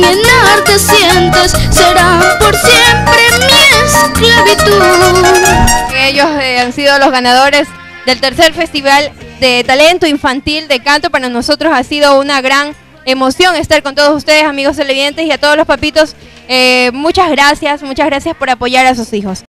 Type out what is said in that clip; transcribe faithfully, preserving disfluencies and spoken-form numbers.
llenar de sientes será por siempre mi esclavitud. Ellos eh, han sido los ganadores del tercer festival de talento infantil de canto. Para nosotros ha sido una gran emoción estar con todos ustedes, amigos televidentes, y a todos los papitos, eh, muchas gracias, muchas gracias por apoyar a sus hijos.